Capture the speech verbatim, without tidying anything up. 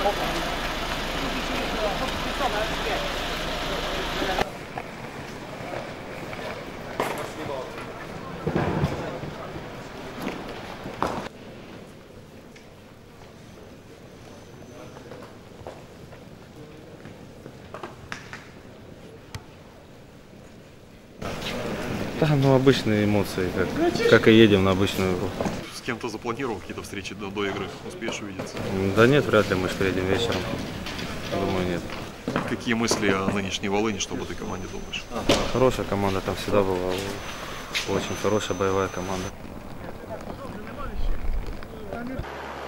Да, ну обычные эмоции, как, как и едем на обычную игру. С кем-то запланировал какие-то встречи до, до игры? Успеешь увидеться? Да нет, вряд ли, мы же приедем вечером. Думаю, нет. Какие мысли о нынешней Волыни, что об этой команде думаешь? Хорошая команда там всегда была, очень хорошая боевая команда.